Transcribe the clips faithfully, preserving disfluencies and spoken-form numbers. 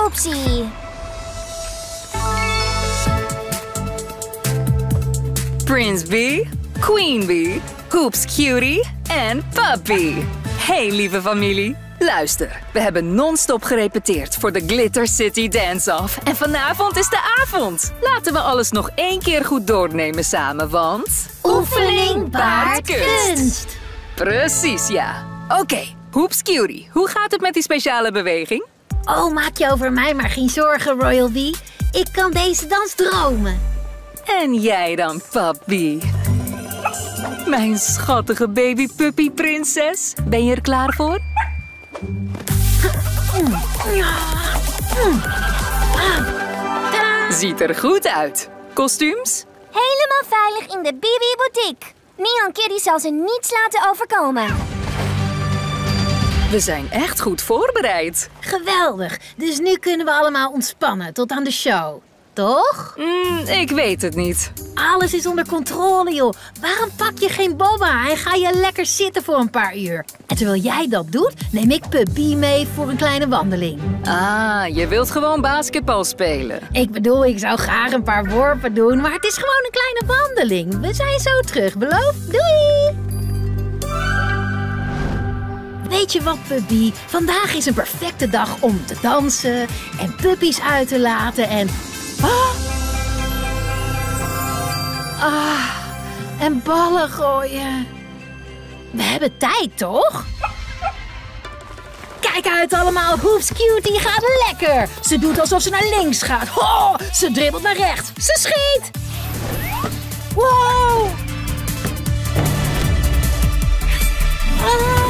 Oepsie. Prince Bee, Queen Bee, Hoops Cutie en Puppy. Hey lieve familie, luister. We hebben non-stop gerepeteerd voor de Glitter City Dance-Off. En vanavond is de avond. Laten we alles nog één keer goed doornemen samen, want... Oefening baart kunst. Precies, ja. Oké, okay. Hoops Cutie, hoe gaat het met die speciale beweging? Oh, maak je over mij maar geen zorgen, Royal Bee. Ik kan deze dans dromen. En jij dan, Puppy? Mijn schattige baby-puppy-prinses. Ben je er klaar voor? Ziet er goed uit. Kostuums? Helemaal veilig in de Bibi Boutique. Neon Kitty zal ze niets laten overkomen. We zijn echt goed voorbereid. Geweldig. Dus nu kunnen we allemaal ontspannen tot aan de show. Toch? Mm, ik weet het niet. Alles is onder controle, joh. Waarom pak je geen Bobba en ga je lekker zitten voor een paar uur? En terwijl jij dat doet, neem ik Puppy mee voor een kleine wandeling. Ah, je wilt gewoon basketbal spelen. Ik bedoel, ik zou graag een paar worpen doen, maar het is gewoon een kleine wandeling. We zijn zo terug, beloofd? Doei! Weet je wat, Puppy? Vandaag is een perfecte dag om te dansen en puppies uit te laten en... Ah, ah en ballen gooien. We hebben tijd, toch? Kijk uit allemaal, Hoops Cutie gaat lekker. Ze doet alsof ze naar links gaat. Oh, ze dribbelt naar rechts. Ze schiet. Wow. Ah.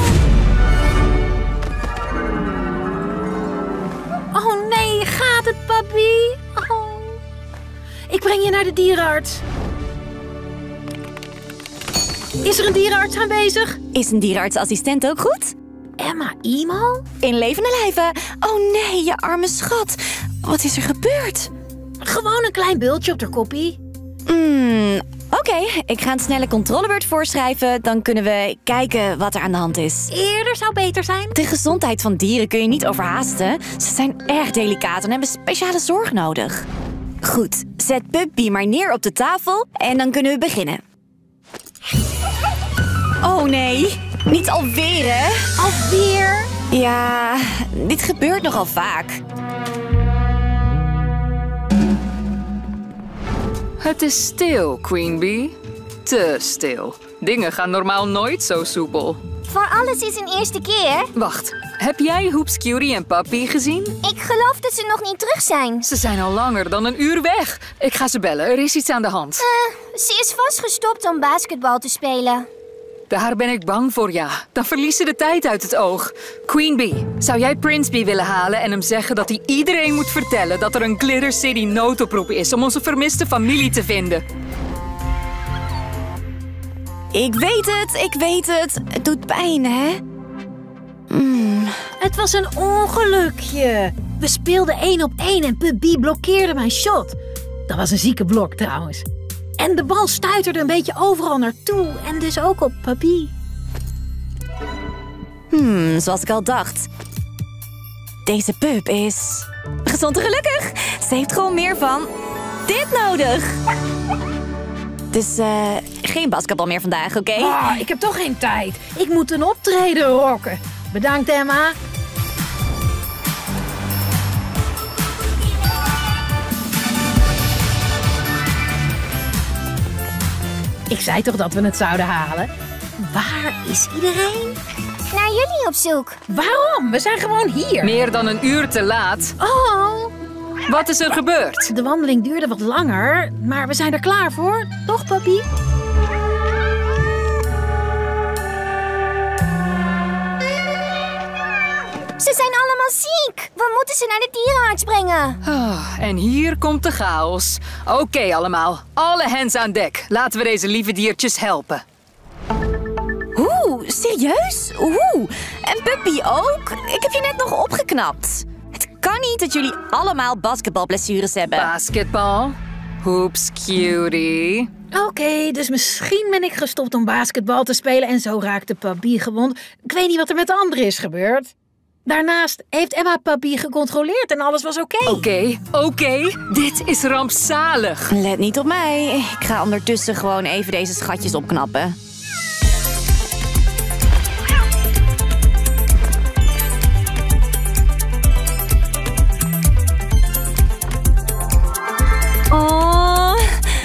Oh nee, gaat het, Puppy? Oh. Ik breng je naar de dierenarts. Is er een dierenarts aanwezig? Is een dierenartsassistent ook goed? Emma Emo? In levende lijven. Oh nee, je arme schat. Wat is er gebeurd? Gewoon een klein bultje op haar koppie. Hmm, Oké, okay, ik ga een snelle controlebeurt voorschrijven. Dan kunnen we kijken wat er aan de hand is. Eerder zou beter zijn. De gezondheid van dieren kun je niet overhaasten. Ze zijn erg delicaat en hebben speciale zorg nodig. Goed, zet Puppy maar neer op de tafel en dan kunnen we beginnen. Oh nee, niet alweer hè? Alweer? Ja, dit gebeurt nogal vaak. Het is stil, Queen Bee. Te stil. Dingen gaan normaal nooit zo soepel. Voor alles is een eerste keer. Wacht, heb jij Hoops Cutie en Puppy gezien? Ik geloof dat ze nog niet terug zijn. Ze zijn al langer dan een uur weg. Ik ga ze bellen, er is iets aan de hand. Uh, ze is vast gestopt om basketbal te spelen. Daar ben ik bang voor, ja. Dan verliest ze de tijd uit het oog. Queen Bee, zou jij Prince Bee willen halen en hem zeggen dat hij iedereen moet vertellen dat er een Glitter City noodoproep is om onze vermiste familie te vinden? Ik weet het, ik weet het. Het doet pijn, hè? Mm. Het was een ongelukje. We speelden één op één en Puppy blokkeerde mijn shot. Dat was een zieke blok trouwens. En de bal stuiterde een beetje overal naartoe en dus ook op Puppy. Hmm, zoals ik al dacht. Deze pup is gezond en gelukkig. Ze heeft gewoon meer van dit nodig. Dus uh, geen basketbal meer vandaag, oké? Okay? Oh, ik heb toch geen tijd. Ik moet een optreden rocken. Bedankt, Emma. Ik zei toch dat we het zouden halen? Waar is iedereen? Naar jullie op zoek. Waarom? We zijn gewoon hier. Meer dan een uur te laat. Oh. Wat is er gebeurd? De wandeling duurde wat langer, maar we zijn er klaar voor. Toch, Puppy? Ze zijn allemaal ziek. We moeten ze naar de dierenarts brengen. Oh, en hier komt de chaos. Oké okay, allemaal, alle hands aan dek. Laten we deze lieve diertjes helpen. Oeh, serieus? Oeh, en Puppy ook? Ik heb je net nog opgeknapt. Het kan niet dat jullie allemaal basketbalblessures hebben. Basketbal? Hoops Cutie. Oké, okay, dus misschien ben ik gestopt om basketbal te spelen en zo raakte Puppy gewond. Ik weet niet wat er met de anderen is gebeurd. Daarnaast heeft Emma Puppy gecontroleerd en alles was oké. Oké, oké. Dit is rampzalig. Let niet op mij. Ik ga ondertussen gewoon even deze schatjes opknappen. Oh.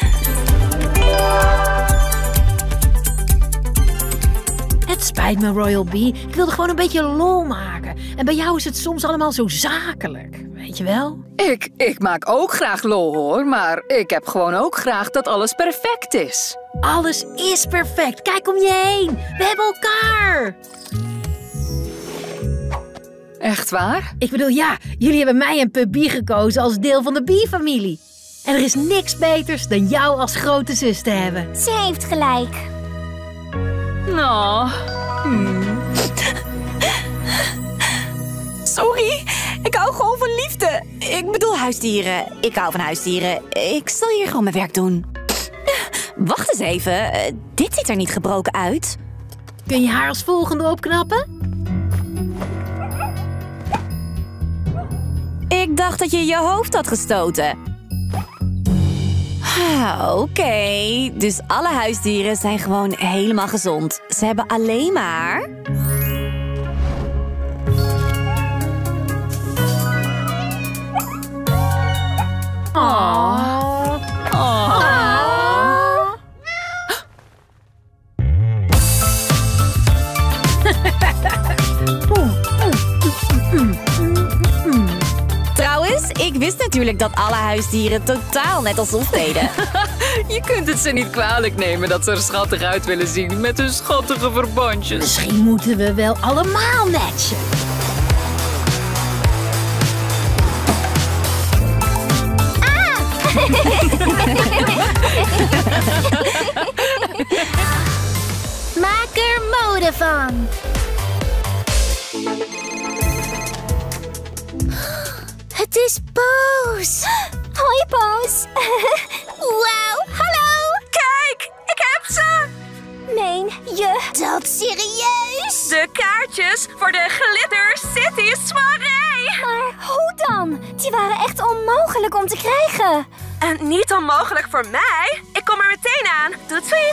Het spijt me, Royal Bee. Ik wilde gewoon een beetje lol maken. En bij jou is het soms allemaal zo zakelijk. Weet je wel? Ik, ik maak ook graag lol, hoor. Maar ik heb gewoon ook graag dat alles perfect is. Alles is perfect. Kijk om je heen. We hebben elkaar. Echt waar? Ik bedoel, ja, jullie hebben mij en Puppy gekozen als deel van de Bee-familie. En er is niks beters dan jou als grote zus te hebben. Ze heeft gelijk. Nou, hmm. Sorry, ik hou gewoon van liefde. Ik bedoel huisdieren. Ik hou van huisdieren. Ik zal hier gewoon mijn werk doen. Wacht eens even. Dit ziet er niet gebroken uit. Kun je haar als volgende opknappen? Ik dacht dat je je hoofd had gestoten. Ah, Oké, okay. Dus alle huisdieren zijn gewoon helemaal gezond. Ze hebben alleen maar... Oh. Oh. Trouwens, ik wist natuurlijk dat alle huisdieren totaal net als ons deden. Je kunt het ze niet kwalijk nemen dat ze er schattig uit willen zien met hun schattige verbandjes. Misschien moeten we wel allemaal matchen. Maak er mode van. Het is Poos. Hoi, Poos. Wauw, hallo. Kijk, ik heb ze. Meen je dat serieus? De kaartjes voor de Glitter City soirée. Maar hoe dan? Die waren echt onmogelijk om te krijgen. En niet onmogelijk voor mij. Ik kom er meteen aan. Doe tweet.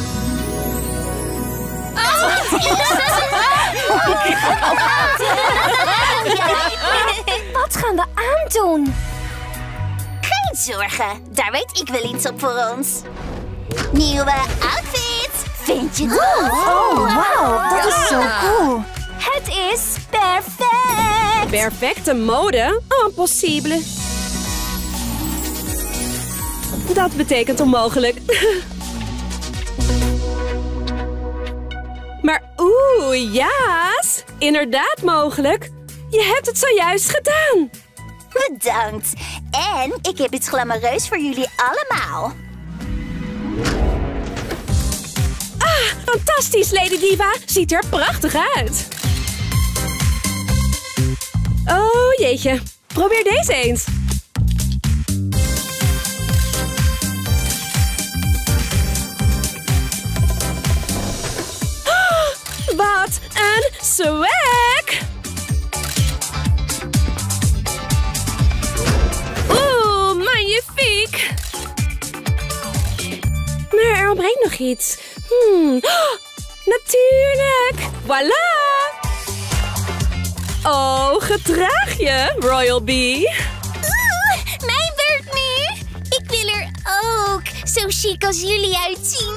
Wat gaan we aandoen? Geen zorgen, daar weet ik wel iets op voor ons. Nieuwe outfit, vind je dat? Oh, wauw, dat is zo cool. Het is perfect. Perfecte mode? Impossible. Dat betekent onmogelijk. Maar oeh, Jaas, inderdaad mogelijk. Je hebt het zojuist gedaan. Bedankt. En ik heb iets glamoureus voor jullie allemaal. Ah, fantastisch, Lady Diva. Ziet er prachtig uit. Oh, jeetje. Probeer deze eens. Oh, wat een swag! Oeh, magnifiek! Maar er ontbreekt nog iets. Hmm. Oh, natuurlijk! Voilà! Oh, gedraag je, Royal Bee. Oeh, mijn beurt nu. Ik wil er ook zo chic als jullie uitzien.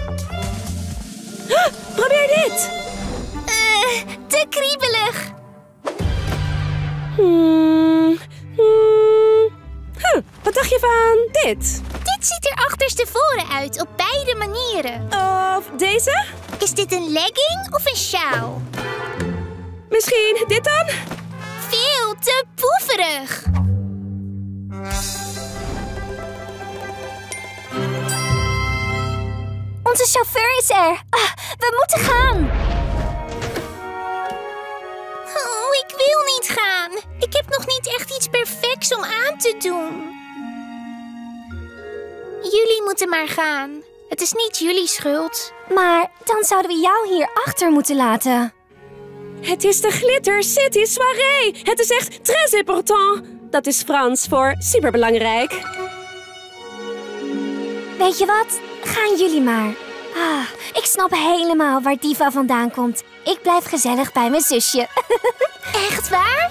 Oh, probeer dit. Eh, te kriebelig. Hmm. Hmm. Huh, wat dacht je van dit? Dit ziet er achterstevoren uit, op beide manieren. Of deze? Is dit een legging of een sjaal? Misschien dit dan? Veel te poeverig. Onze chauffeur is er. Ah, we moeten gaan. Oh, ik wil niet gaan. Ik heb nog niet echt iets perfects om aan te doen. Jullie moeten maar gaan. Het is niet jullie schuld. Maar dan zouden we jou hier achter moeten laten. Het is de Glitter City Soirée. Het is echt très important. Dat is Frans voor superbelangrijk. Weet je wat? Gaan jullie maar. Ah, ik snap helemaal waar Diva vandaan komt. Ik blijf gezellig bij mijn zusje. Echt waar?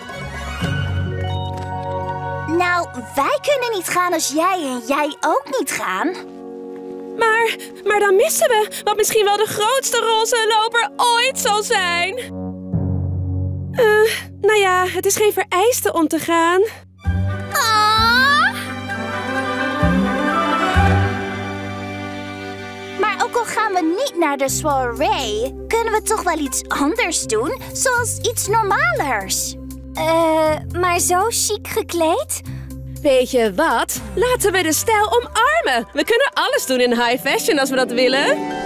Nou, wij kunnen niet gaan als jij en jij ook niet gaan. Maar, maar dan missen we wat misschien wel de grootste roze loper ooit zal zijn. Uh, nou ja, het is geen vereiste om te gaan. Ah. Maar ook al gaan we niet naar de soirée, kunnen we toch wel iets anders doen, zoals iets normalers. Eh, maar zo chic gekleed? Weet je wat? Laten we de stijl omarmen. We kunnen alles doen in high fashion als we dat willen.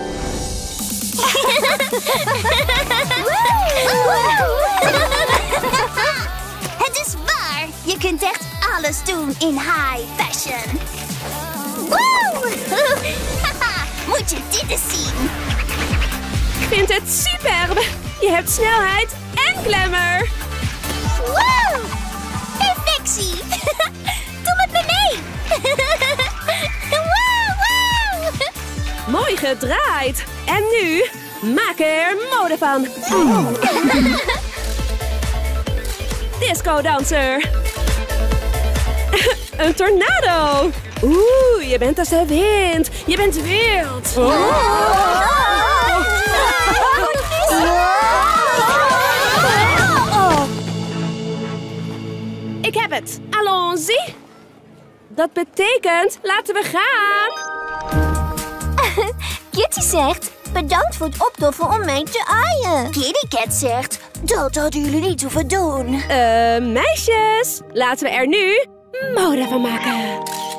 Het is waar. Je kunt echt alles doen in high fashion. Woe! Moet je dit eens zien. Ik vind het superb. Je hebt snelheid en glamour. Woe! Perfectie. Doe met me mee. Woe, woe. Mooi gedraaid. En nu, maak er mode van. Disco danser. Een tornado. Oeh, je bent als de wind. Je bent wild. Ik heb het. Allons-y. Dat betekent, laten we gaan. Kitty zegt, bedankt voor het opdoffen om mij te aaien. Kitty Cat zegt, dat hadden jullie niet hoeven doen. Eh, meisjes. Laten we er nu mode van maken.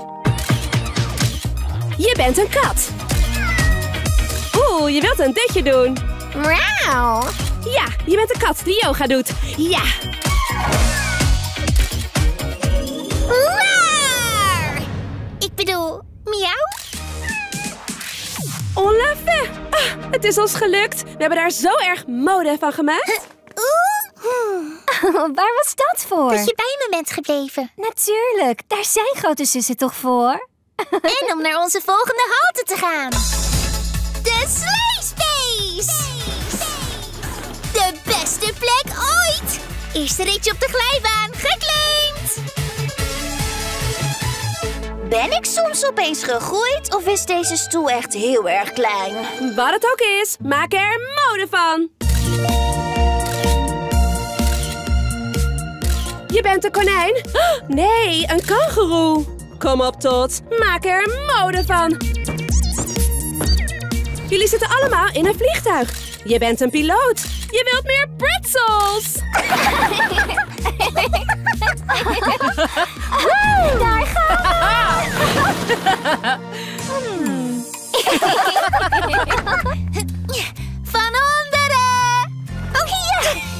Je bent een kat. Oeh, je wilt een ditje doen. Wauw. Ja, je bent een kat die yoga doet. Ja. Raar. Ik bedoel, miauw. On l'a fait. Ah, het is ons gelukt. We hebben daar zo erg mode van gemaakt. Waar was dat voor? Dat je bij me bent gebleven. Natuurlijk, daar zijn grote zussen toch voor? En om naar onze volgende halte te gaan. De Slay Space! De beste plek ooit! Eerste ritje op de glijbaan, geclaimd! Ben ik soms opeens gegroeid of is deze stoel echt heel erg klein? Wat het ook is, maak er mode van. Je bent een konijn? Oh, nee, een kangoeroe. Kom op, Tot. Maak er mode van. Jullie zitten allemaal in een vliegtuig. Je bent een piloot. Je wilt meer pretzels. Daar gaan we! Hmm. Van onderen! Oh ja!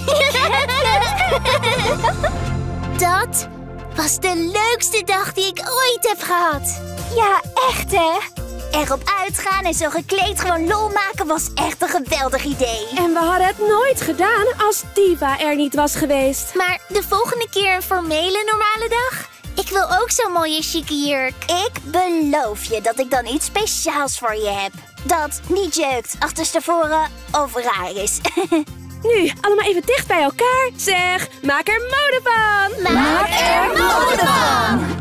Dat was de leukste dag die ik ooit heb gehad. Ja, echt hè? Erop uitgaan en zo gekleed gewoon lol maken was echt een geweldig idee. En we hadden het nooit gedaan als Diva er niet was geweest. Maar de volgende keer een formele normale dag? Ik wil ook zo'n mooie chique jurk. Ik beloof je dat ik dan iets speciaals voor je heb. Dat niet jeukt, achterstevoren of raar is. Nu, allemaal even dicht bij elkaar. Zeg, maak er mode van! Maak er mode van!